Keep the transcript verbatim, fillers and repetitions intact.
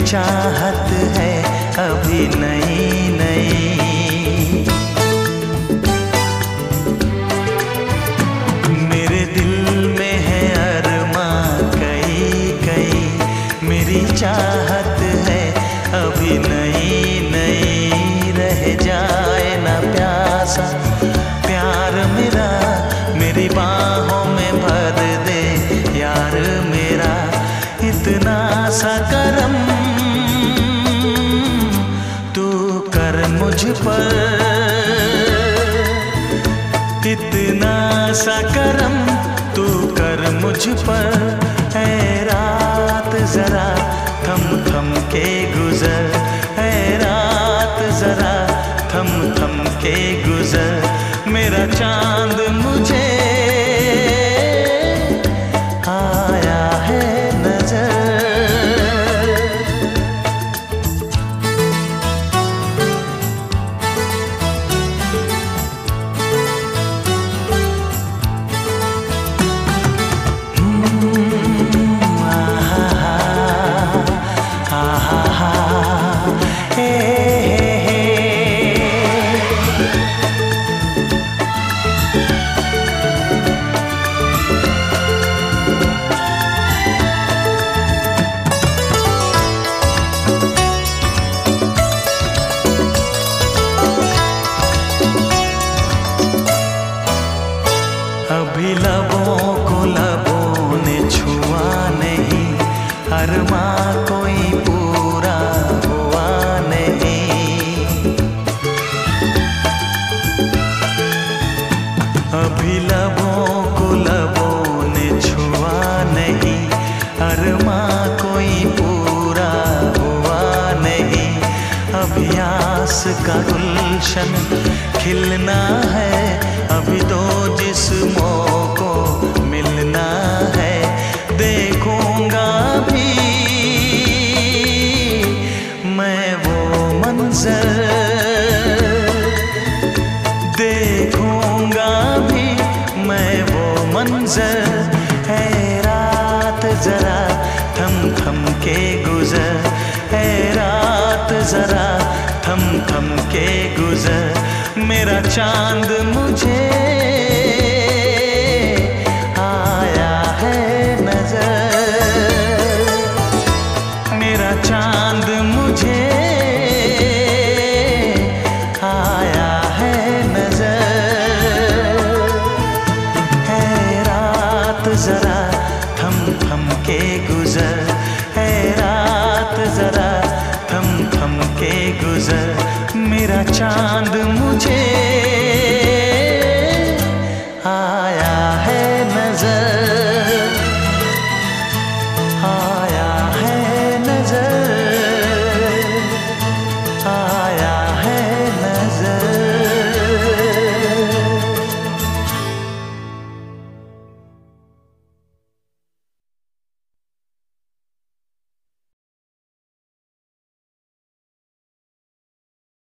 चाहत है अभी नई नई। मेरे दिल में है अरमां कई कई, मेरी चाहत है अभी नई नई। रह जाए ना प्यासा प्यार मेरा, मेरी बाहों में भर दे यार मेरा। इतना सा करम तू कर मुझ पर, इतना सा करम तू कर मुझ पर। ऐ रात जरा थम थम के गुजर, ऐ रात जरा थम थम के गुजर। मेरा चांद मुझे आया है नजर। अभी लबों को लबों ने छुआ नहीं, अरमां कोई पूरा हुआ नहीं। अभी लबों को लबों ने छुआ नहीं, अरमां कोई पूरा हुआ नहीं। अभी आस का गुलशन खिलना है, अभी तो जिस्मों को मिलना है। देखूंगा भी मैं वो मंजर, देखूंगा भी मैं वो मंजर। है रात जरा थम थम के गुजर, है रात जरा थम थम के गुजर। मेरा चांद मुझे आया है नजर, मेरा चांद मुझे आया है नजर। है रात जरा थम थम के गुजर, है रात जरा थम थम के गुजर। मेरा चांद मुझे